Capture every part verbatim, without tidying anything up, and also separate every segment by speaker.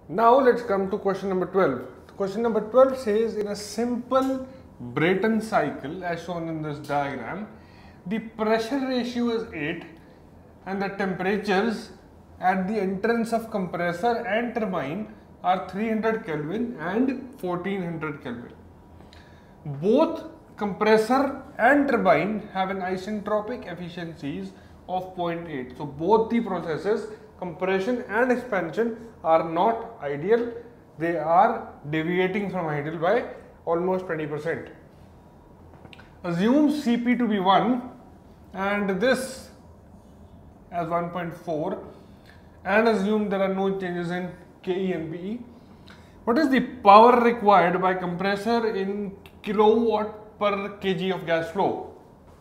Speaker 1: Now let's come to question number twelve. Question number twelve says, in a simple Brayton cycle as shown in this diagram, the pressure ratio is eight and the temperatures at the entrance of compressor and turbine are three hundred Kelvin and fourteen hundred Kelvin. Both compressor and turbine have an isentropic efficiencies of zero point eight. So both the processes, compression and expansion, are not ideal. They are deviating from ideal by almost twenty percent. Assume C P to be one and this as one point four, and assume there are no changes in K E and B E. What is the power required by compressor in kilowatt per kg of gas flow?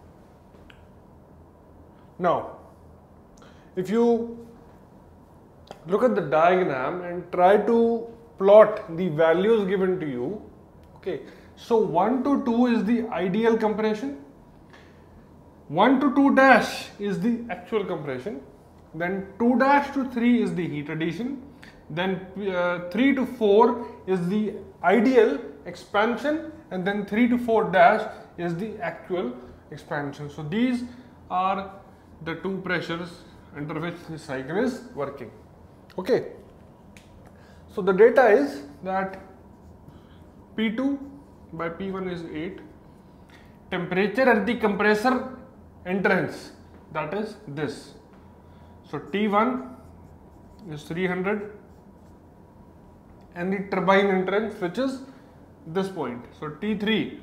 Speaker 1: Now, if you look at the diagram and try to plot the values given to you, okay, so one to two is the ideal compression, one to two dash is the actual compression, then two dash to three is the heat addition, then uh, three to four is the ideal expansion, and then three to four dash is the actual expansion. So these are the two pressures under which this cycle is working. Okay, so the data is that P two by P one is eight, temperature at the compressor entrance, that is this, so T one is three hundred, and the turbine entrance, which is this point, so T three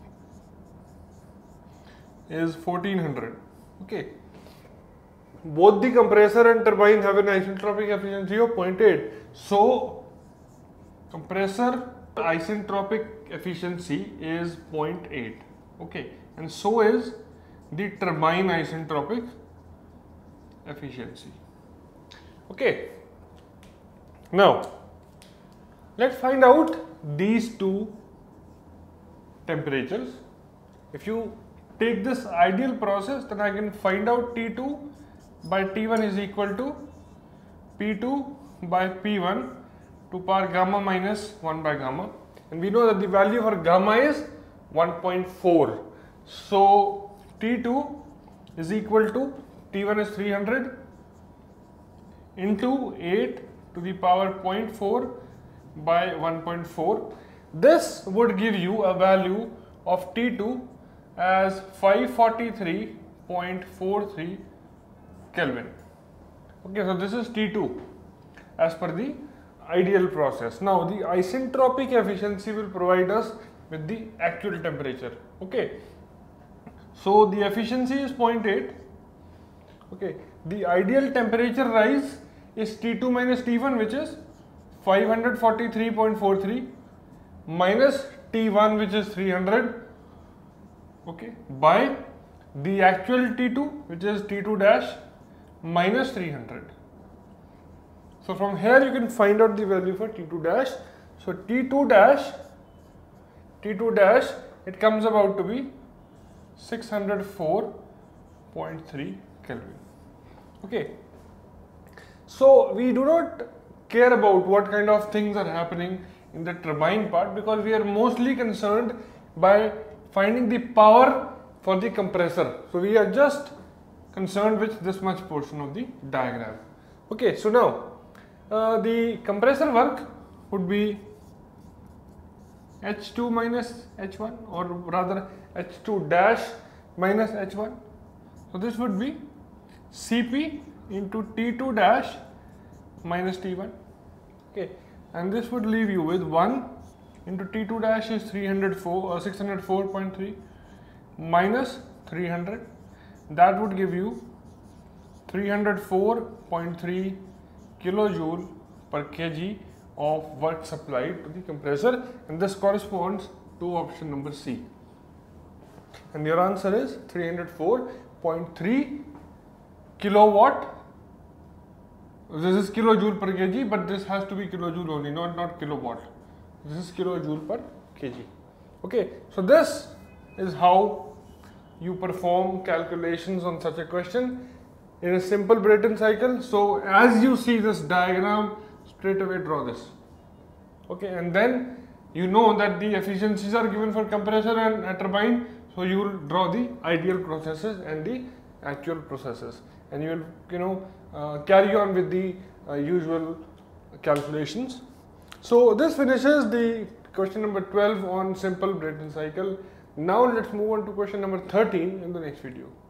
Speaker 1: is fourteen hundred. Okay, both the compressor and turbine have an isentropic efficiency of zero point eight. So compressor isentropic efficiency is zero point eight. Okay, and so is the turbine isentropic efficiency. Okay, now let's find out these two temperatures. If you take this ideal process, then I can find out T two by T one is equal to P two by P one to power gamma minus one by gamma, and we know that the value for gamma is one point four. So T two is equal to T one is three hundred into eight to the power zero point four by one point four. This would give you a value of T two as five forty-three point four three Kelvin. Okay, so this is T two as per the ideal process. Now the isentropic efficiency will provide us with the actual temperature. Okay, so the efficiency is zero point eight. Okay, the ideal temperature rise is T two minus T one, which is five hundred forty-three point four three, minus T one, which is three hundred, okay, by the actual T two, which is T two dash minus three hundred. So from here you can find out the value for T two dash. So T two dash, T two dash, it comes about to be six hundred four point three Kelvin. Okay, so we do not care about what kind of things are happening in the turbine part, because we are mostly concerned by finding the power for the compressor. So we are just concerned with this much portion of the diagram. Okay, so now uh, the compressor work would be H two minus H one, or rather H two dash minus H one. So this would be C P into T two dash minus T one. Okay, and this would leave you with one into T two dash is three hundred four or six hundred four point three minus three hundred. That would give you three hundred four point three kilojoule per kg of work supplied to the compressor, and this corresponds to option number C. And your answer is three hundred four point three kilowatt. This is kilojoule per kg, but this has to be kilojoule only, not not kilowatt. This is kilojoule per kg. Okay, so this is how you perform calculations on such a question in a simple Brayton cycle. So as you see this diagram, straight away draw this. Okay, and then you know that the efficiencies are given for compressor and a turbine, so you will draw the ideal processes and the actual processes, and you will you know uh, carry on with the uh, usual calculations. So this finishes the question number twelve on simple Brayton cycle. Now let's move on to question number thirteen in the next video.